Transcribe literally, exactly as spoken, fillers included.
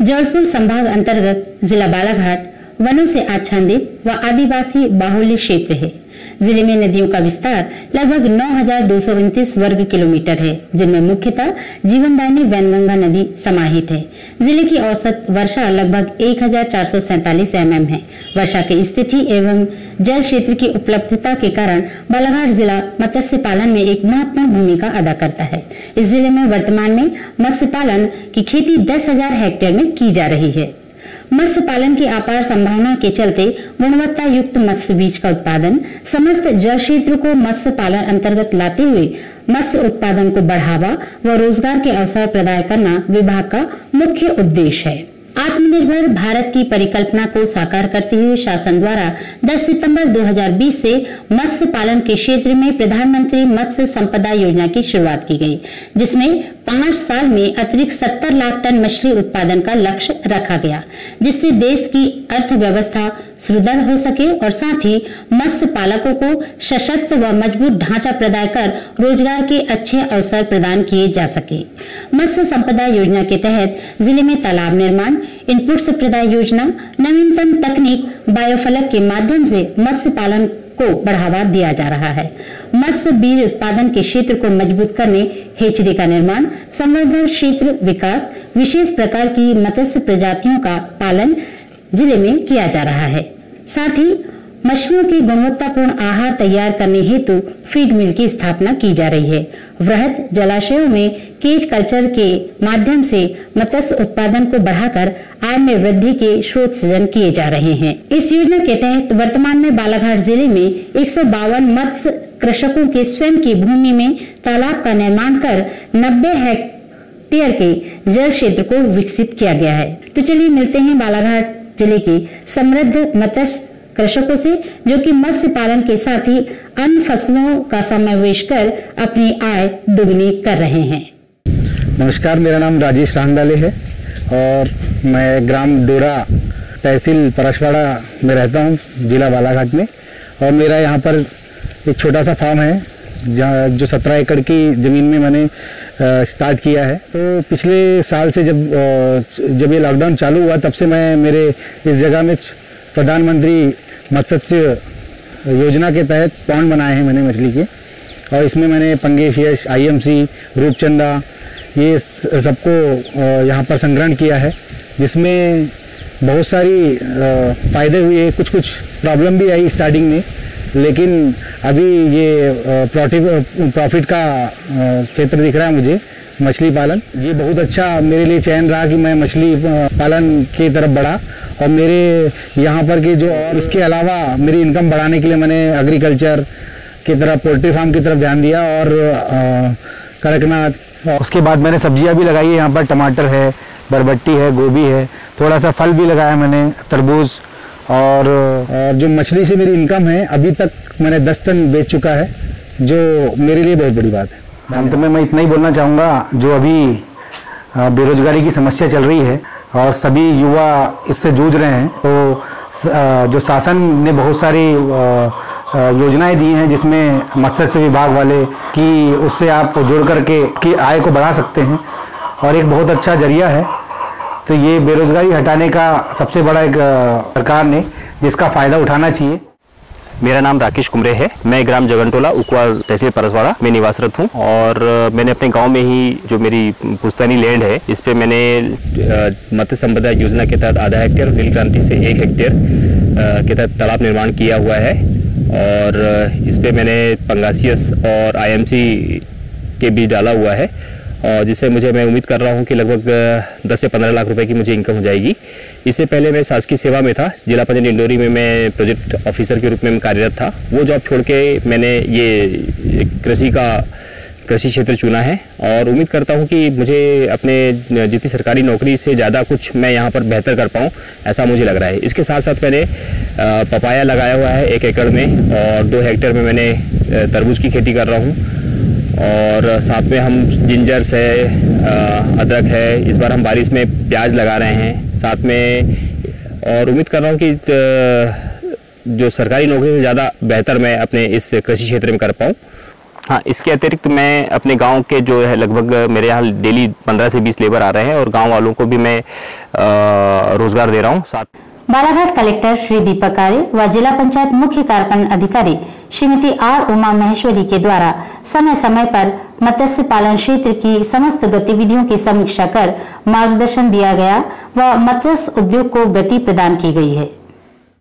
जबलपुर संभाग अंतर्गत जिला बालाघाट वनों से आच्छादित व आदिवासी बाहुल्य क्षेत्र है। जिले में नदियों का विस्तार लगभग नौ हजार दो सौ उनतीस वर्ग किलोमीटर है, जिनमें मुख्यतः जीवनदायिनी वैनगंगा नदी समाहित है। जिले की औसत वर्षा लगभग एक हजार चार सौ सैंतालीस एम एम है। वर्षा की स्थिति एवं जल क्षेत्र की उपलब्धता के कारण बालाघाट जिला मत्स्य पालन में एक महत्वपूर्ण भूमिका अदा करता है। इस जिले में वर्तमान में मत्स्य पालन की खेती दस हजार हेक्टेयर में की जा रही है। मत्स्य पालन की अपार संभावना के चलते गुणवत्ता युक्त मत्स्य बीज का उत्पादन समस्त जल क्षेत्र को मत्स्य पालन अंतर्गत लाते हुए मत्स्य उत्पादन को बढ़ावा व रोजगार के अवसर प्रदान करना विभाग का मुख्य उद्देश्य है। आत्मनिर्भर भारत की परिकल्पना को साकार करते हुए शासन द्वारा दस सितंबर दो हज़ार बीस से मत्स्य पालन के क्षेत्र में प्रधानमंत्री मत्स्य संपदा योजना की शुरुआत की गई, जिसमें पाँच साल में अतिरिक्त सत्तर लाख टन मछली उत्पादन का लक्ष्य रखा गया, जिससे देश की अर्थव्यवस्था सुदृढ़ हो सके और साथ ही मत्स्य पालकों को सशक्त व मजबूत ढांचा प्रदान कर रोजगार के अच्छे अवसर प्रदान किए जा सके। मत्स्य संपदा योजना के तहत जिले में तालाब निर्माण, इनपुट प्रदाय योजना, नवीनतम तकनीक बायोफ्लक के माध्यम से मत्स्य पालन को बढ़ावा दिया जा रहा है। मत्स्य बीज उत्पादन के क्षेत्र को मजबूत करने हेचरी का निर्माण, संवर्धन क्षेत्र विकास, विशेष प्रकार की मत्स्य प्रजातियों का पालन जिले में किया जा रहा है। साथ ही मछलियों की गुणवत्तापूर्ण आहार तैयार करने हेतु फीड मिल की स्थापना की जा रही है। वृहद जलाशयों में केज कल्चर के माध्यम से मत्स्य उत्पादन को बढ़ाकर आय में वृद्धि के स्रोत सृजन किए जा रहे हैं। इस योजना के तहत वर्तमान में बालाघाट जिले में एक सौ बावन मत्स्य कृषकों के स्वयं की भूमि में तालाब का निर्माण कर नब्बे हेक्टेयर के जल क्षेत्र को विकसित किया गया है। तो चलिए मिलते हैं बालाघाट जिले के समृद्ध मत्स्य कृषकों से, जो कि मत्स्य पालन के साथ ही अन्य फसलों का समावेश कर अपनी आय दोगुनी कर रहे हैं। नमस्कार, मेरा नाम राजेश रांगडाले है और मैं ग्राम डोरा तहसील परसवाड़ा में रहता हूँ, जिला बालाघाट में। और मेरा यहाँ पर एक छोटा सा फार्म है जहाँ जो सत्रह एकड़ की ज़मीन में मैंने स्टार्ट किया है। तो पिछले साल से जब जब ये लॉकडाउन चालू हुआ तब से मैं मेरे इस जगह में प्रधानमंत्री मत्स्य योजना के तहत पॉन्ड बनाए हैं मैंने मछली के, और इसमें मैंने पंगेश, यश, आई एम सी, रूपचंदा ये सबको यहाँ पर संग्रहण किया है, जिसमें बहुत सारी फ़ायदे हुए। कुछ कुछ प्रॉब्लम भी आई स्टार्टिंग में, लेकिन अभी ये प्रॉफिट प्रॉफिट का क्षेत्र दिख रहा है मुझे। मछली पालन ये बहुत अच्छा मेरे लिए चयन रहा कि मैं मछली पालन की तरफ बढ़ा, और मेरे यहाँ पर के जो और इसके अलावा मेरी इनकम बढ़ाने के लिए मैंने एग्रीकल्चर की तरफ, पोल्ट्री फार्म की तरफ ध्यान दिया और कड़कनाथ। उसके बाद मैंने सब्जियाँ भी लगाई है, यहाँ पर टमाटर है, बरबट्टी है, गोभी है, थोड़ा सा फल भी लगाया मैंने, तरबूज। और, और जो मछली से मेरी इनकम है अभी तक मैंने दस टन बेच चुका है, जो मेरे लिए बहुत बड़ी बात है। अंत में मैं इतना ही बोलना चाहूँगा, जो अभी बेरोजगारी की समस्या चल रही है और सभी युवा इससे जूझ रहे हैं, तो जो शासन ने बहुत सारी योजनाएं दी हैं जिसमें मत्स्य विभाग वाले कि उससे आप जुड़ करके की आय को बढ़ा सकते हैं, और एक बहुत अच्छा जरिया है। तो ये बेरोजगारी हटाने का सबसे बड़ा एक सरकार ने जिसका फ़ायदा उठाना चाहिए। मेरा नाम राकेश कुमरे है। मैं ग्राम जगनटोला, उकवा, तहसील परसवाड़ा में निवासरत हूँ, और मैंने अपने गांव में ही जो मेरी पुश्तैनी लैंड है इस पे मैंने मत्स्य संपदा योजना के तहत आधा हेक्टेयर, नील क्रांति से एक हेक्टेयर के तहत तालाब निर्माण किया हुआ है। और इस पे मैंने पंगासियस और आई एम सी के बीज डाला हुआ है, और जिससे मुझे मैं उम्मीद कर रहा हूँ कि लगभग दस से पंद्रह लाख रुपए की मुझे इनकम हो जाएगी। इससे पहले मैं शासकीय सेवा में था, जिला पंचायत इंडोरी में मैं प्रोजेक्ट ऑफिसर के रूप में कार्यरत था। वो जॉब छोड़ के मैंने ये कृषि का कृषि क्षेत्र चुना है, और उम्मीद करता हूँ कि मुझे अपने जितनी सरकारी नौकरी से ज़्यादा कुछ मैं यहाँ पर बेहतर कर पाऊँ, ऐसा मुझे लग रहा है। इसके साथ साथ मैंने पपाया लगाया हुआ है एक एकड़ में, और दो हेक्टेयर में मैंने तरबूज की खेती कर रहा हूँ, और साथ में हम जिंजर्स है, अदरक है। इस बार हम बारिश में प्याज लगा रहे हैं साथ में, और उम्मीद कर रहा हूँ कि जो सरकारी नौकरी से ज़्यादा बेहतर मैं अपने इस कृषि क्षेत्र में कर पाऊँ। हाँ, इसके अतिरिक्त मैं अपने गांव के जो है लगभग मेरे यहाँ डेली पंद्रह से बीस लेबर आ रहे हैं और गांव वालों को भी मैं रोजगार दे रहा हूँ। साथ बालाघाट कलेक्टर श्री दीपक आर्य व जिला पंचायत मुख्य कार्यपालन अधिकारी श्रीमती आर उमा महेश्वरी के द्वारा समय समय पर मत्स्य पालन क्षेत्र की समस्त गतिविधियों की समीक्षा कर मार्गदर्शन दिया गया व मत्स्य उद्योग को गति प्रदान की गई है।